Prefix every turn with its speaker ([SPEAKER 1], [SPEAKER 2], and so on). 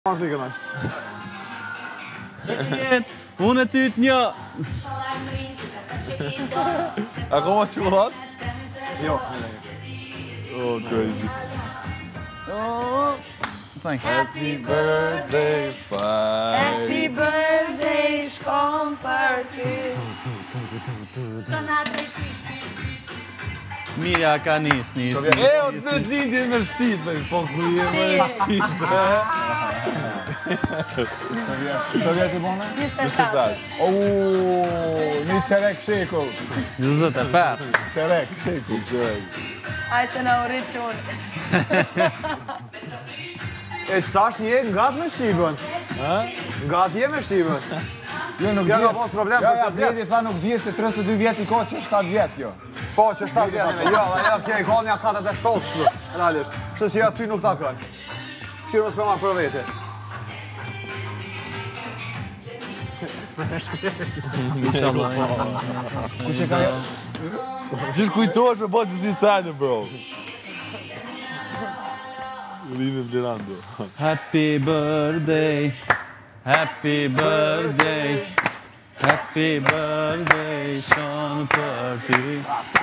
[SPEAKER 1] Unë e ty të një.
[SPEAKER 2] Akoma çikollat?
[SPEAKER 1] Jo.
[SPEAKER 2] Oh, crazy.
[SPEAKER 1] Oh, thanks.
[SPEAKER 2] Happy birthday, Faj.
[SPEAKER 3] Happy birthday, shkon për ty.
[SPEAKER 1] Mija ka nis.
[SPEAKER 2] E, o të ditje mërësit, po ku je mërësit.
[SPEAKER 4] Sovjeti bone?
[SPEAKER 3] 25.
[SPEAKER 4] Një qerek shekull.
[SPEAKER 1] 25.
[SPEAKER 4] Qerek shekull.
[SPEAKER 3] Ajë që në urit që unë.
[SPEAKER 5] E stash një ngatë me Shqipën. Ngatë je me Shqipën.
[SPEAKER 4] Jo, nuk
[SPEAKER 5] Kjo
[SPEAKER 4] dje.
[SPEAKER 5] ka pas problem
[SPEAKER 4] Ja,
[SPEAKER 5] për
[SPEAKER 4] ja,
[SPEAKER 5] këtë vjet.
[SPEAKER 4] Bledi tha nuk dje se 32 vjet i ko që 7 vjet kjo.
[SPEAKER 5] Po, që 7 vjetëve. Jo, ajo ke ka një 47 shtu. Realisht. Kështu që aty nuk ta kërë. Këshirë më s'ka marrë për vete.
[SPEAKER 4] Kushe ka jo?
[SPEAKER 2] Qish kujtohesh me po që si sajnë, bro. Rinë vlerando.
[SPEAKER 1] Happy birthday. Happy birthday. Happy birthday, Sean, për ty.